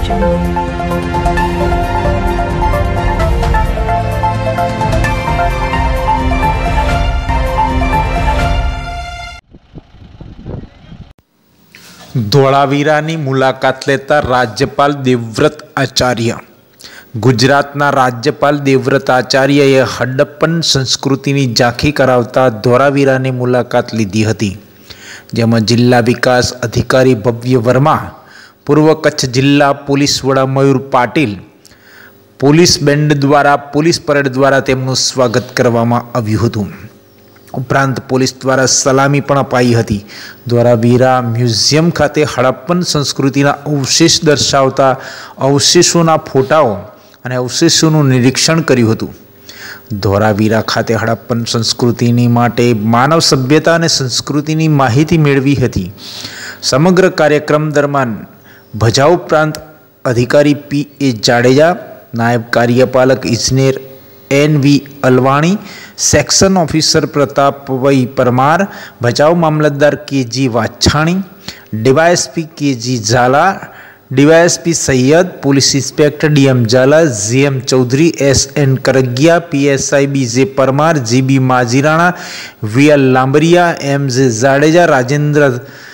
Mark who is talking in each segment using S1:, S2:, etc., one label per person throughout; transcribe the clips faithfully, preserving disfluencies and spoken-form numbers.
S1: ધોળાવીરાની મુલાકાત લેતા રાજ્યપાલ દેવવ્રત આચાર્ય। ગુજરાતના રાજ્યપાલ દેવવ્રત આચાર્યએ હડપ્પન સંસ્કૃતિની ઝાંખી કરાવતા ધોળાવીરાની મુલાકાત લીધી હતી, જેમાં જિલ્લા વિકાસ અધિકારી ભવ્ય વર્મા, પૂર્વ કચ્છ જિલ્લા પોલીસ વડા મયુર પાટીલ, પોલીસ બેન્ડ દ્વારા પોલીસ પરેડ દ્વારા તેમનું સ્વાગત કરવામાં આવ્યું હતું। ઉપરાંત પોલીસ દ્વારા સલામી પણ અપાઈ હતી। ધોળાવીરા મ્યુઝિયમ ખાતે હડપ્પન સંસ્કૃતિના અવશેષ દર્શાવતા અવશેષોના ફોટાઓ અને અવશેષોનું નિરીક્ષણ કર્યું હતું। ધોળાવીરા ખાતે હડપ્પન સંસ્કૃતિની માટે માનવ સભ્યતા અને સંસ્કૃતિની માહિતી મેળવી હતી। સમગ્ર કાર્યક્રમ દરમિયાન ભચાઉ પ્રાંત અધિકારી પી એ જાડેજા, નાયબ કાર્યપાલક ઇજનેર N V Alwani, section officer Pratapvai Parmar, Bhachau mamlatdar K G Vachhani, DYSP K G Jhala, DYSP Sayyed, police inspector D M Jhala, G M Chaudhari, S N Kargiya, P S I B J Parmar, G B Majirana, V L Lambariya, M J Jadeja, Rajendra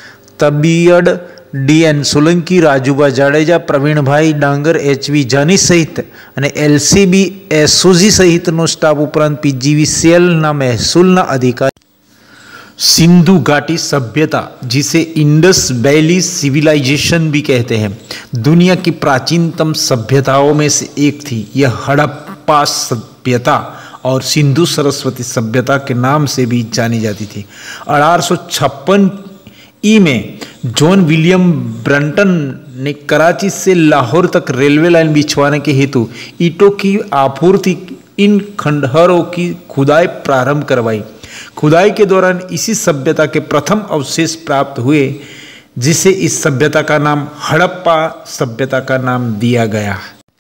S1: Tabiyad, D N Solanki, Rajuba Jadeja, Pravin bhai Dangar, H we जानी सहित અને LCB SOG સહિતનો staff ઉપરાંત પીજીવીસીએલના મહેસૂલના અધિકારી। सिंधु घाटी सभ्यता, जिसे Indus valley civilisation भी कहते हैं, दुनिया की प्राचीनतम सभ्यताओं में से एक थी। यह हड़प्पा सभ्यता और सिंधु सरस्वती सभ्यता के नाम से भी जानी जाती थी। अठारह सौ छप्पन ई में जॉन विलियम ब्रंटन ने कराची से लाहौर तक रेलवे लाइन बिछवाने के हेतु ईंटों की आपूर्ति इन खंडहरों की खुदाई प्रारंभ करवाई। खुदाई के दौरान इसी सभ्यता के प्रथम अवशेष प्राप्त हुए, जिसे इस सभ्यता का नाम हड़प्पा सभ्यता का नाम दिया गया।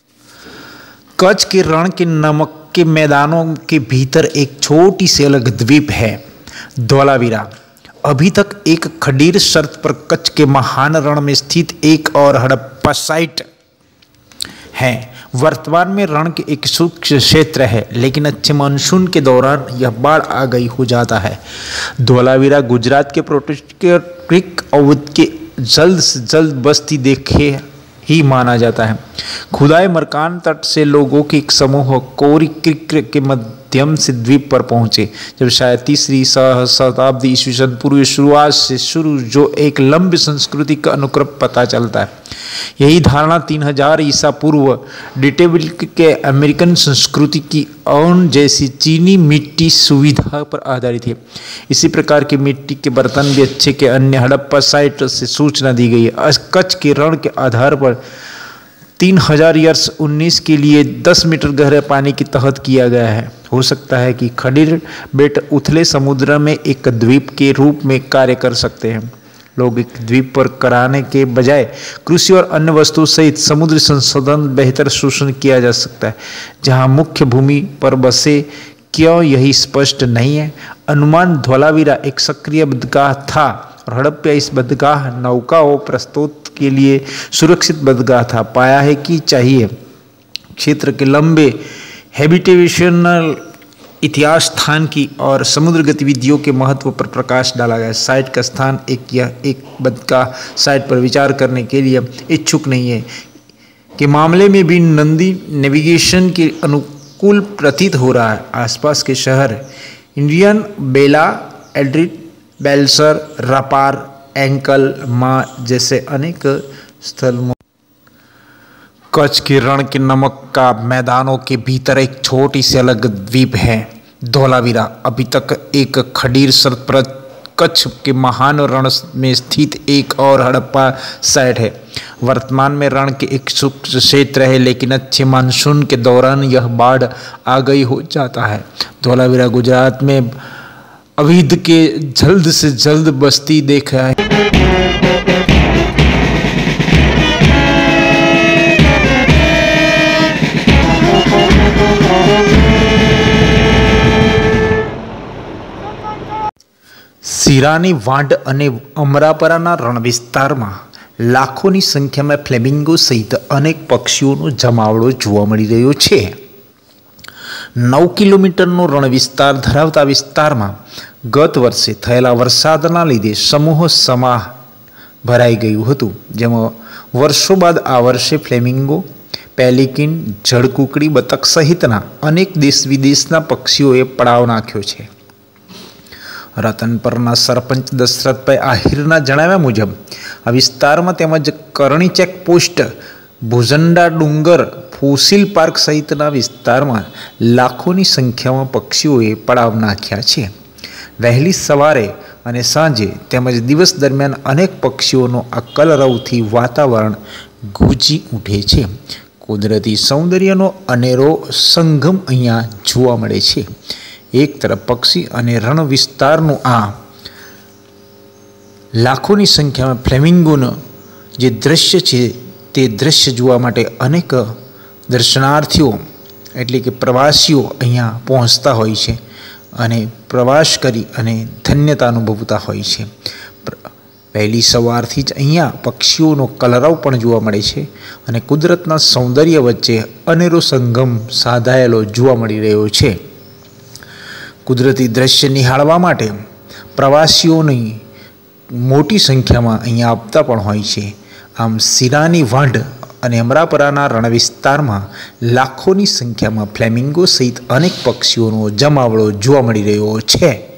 S1: कच्छ के रण के नमक के मैदानों के भीतर एक छोटी सी अलग द्वीप है, धोलावीरा। अभी तक एक खडीर शर्त पर कच्छ के महान रण में स्थित एक और हड़प्पा साइट है। वर्तमान में रण के एक सूक्ष्म क्षेत्र है, लेकिन अच्छे मानसून के दौरान यह बाढ़ आ गई हो जाता है। धोलावीरा गुजरात के प्रोटेक्टोरेट अवध के जल्द से जल्द बस्ती देखे ही माना जाता है। खुदाई मरकान तट से लोगों के एक समूह कोरी क्रिक के माध्यम से द्वीप पर पहुंचे, जब शायद तीसरी शताब्दी ईस्वी सन पूर्व शुरुआत से शुरू जो एक लंबी संस्कृति का अनुक्रम पता चलता है। यही धारणा तीन हजार ईसा पूर्व डिटेबिल के अमेरिकन संस्कृति की औन जैसी चीनी मिट्टी सुविधा पर आधारित है। इसी प्रकार की मिट्टी के बर्तन भी अच्छे के अन्य हड़प्पा साइट से सूचना दी गई है। कच्छ के रण के आधार पर तीन हजार ईयर्स उन्नीस के लिए दस मीटर गहरे पानी की तहत किया गया है। हो सकता है कि खडीर बेट उथले समुद्र में एक द्वीप के रूप में कार्य कर सकते हैं। लोग एक द्वीप पर कराने के बजाय कृषि और अन्य वस्तु सहित समुद्री संसाधन बेहतर शोषण किया जा सकता है। जहां मुख्य भूमि पर बसे क्यों, यही स्पष्ट नहीं है। अनुमान धोलावीरा एक सक्रिय बंदरगाह था और हड़प्पा इस बंदरगाह नौकाओं प्रस्तुत के लिए सुरक्षित बंदरगाह था। पाया है कि चाहिए क्षेत्र के लंबे हैबिटेशनल इतिहास स्थान की और समुद्र गतिविधियों के महत्व पर प्रकाश डाला गया। साइट का स्थान एक या एक बंदरगाह साइट पर विचार करने के लिए इच्छुक नहीं है के मामले में भी नंदी नेविगेशन के अनुकूल प्रतीत हो रहा है। आसपास के शहर इंडियन, बेला, एड्रिड, बेलसर, रापार, एंकल, माँ जैसे अनेक स्थल। कच्छ के रण के नमक का मैदानों के भीतर एक छोटी सी अलग द्वीप है, धोलावीरा। अभी तक एक खडीर शर्त पर कच्छ के महान रण में स्थित एक और हड़प्पा साइट है। वर्तमान में रण के एक सूक्ष्म क्षेत्र है, लेकिन अच्छे मानसून के दौरान यह बाढ़ आ गई हो जाता है। धोलावीरा गुजरात में अवध के जल्द से जल्द बस्ती देखा है। સિરાની વાંઢ અને અમરાપરાના રણ વિસ્તારમાં લાખોની સંખ્યામાં ફ્લેમિંગો સહિત અનેક પક્ષીઓનો જમાવડો જોવા મળી રહ્યો છે. નવ કિલોમીટરનો રણ વિસ્તાર ધરાવતા વિસ્તારમાં ગત વર્ષે થયેલા વરસાદના લીધે સમૂહ સમાહ ભરાઈ ગયું હતું, જેમાં વર્ષો બાદ આ વર્ષે ફ્લેમિંગો, પેલિકન, જળકુકડી, બતક સહિતના અનેક દેશ વિદેશના પક્ષીઓએ પડાવ નાખ્યો છે. રતનપરના સરપંચ દશરથભાઈ આહિરના જણાવ્યા મુજબ આ વિસ્તારમાં તેમજ કરણી ચેકપોસ્ટ, ભુજંડા ડુંગર, ફોસિલ પાર્ક સહિતના વિસ્તારમાં લાખોની સંખ્યામાં પક્ષીઓએ પડાવ નાખ્યા છે. વહેલી સવારે અને સાંજે તેમજ દિવસ દરમિયાન અનેક પક્ષીઓનો આ કલરવથી વાતાવરણ ગૂંજી ઉઠે છે. કુદરતી સૌંદર્યનો અનેરો સંગમ અહીંયા જોવા મળે છે. એક તરફ પક્ષી અને રણ વિસ્તારનું આ લાખોની સંખ્યામાં ફ્લેમિંગોનું જે દ્રશ્ય છે તે દ્રશ્ય જોવા માટે અનેક દર્શનાર્થીઓ એટલે કે પ્રવાસીઓ અહીંયા પહોંચતા હોય છે અને પ્રવાસ કરી અને ધન્યતા અનુભવતા હોય છે. પહેલી સવારથી જ અહીંયા પક્ષીઓનો કલરવ પણ જોવા મળે છે અને કુદરતના સૌંદર્ય વચ્ચે અનેરો સંગમ સાધાયેલો જોવા મળી રહ્યો છે. કુદરતી દ્રશ્ય નિહાળવા માટે પ્રવાસીઓની મોટી સંખ્યામાં અહીંયા આવતા પણ હોય છે. આમ સિરાની વાંઢ અને અમરાપરાના રણ વિસ્તારમાં લાખોની સંખ્યામાં ફ્લેમિંગો સહિત અનેક પક્ષીઓનો જમાવડો જોવા મળી રહ્યો છે.